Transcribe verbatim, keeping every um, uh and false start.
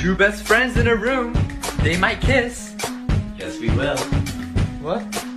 Two best friends in a room. They might kiss. Yes, we will. What?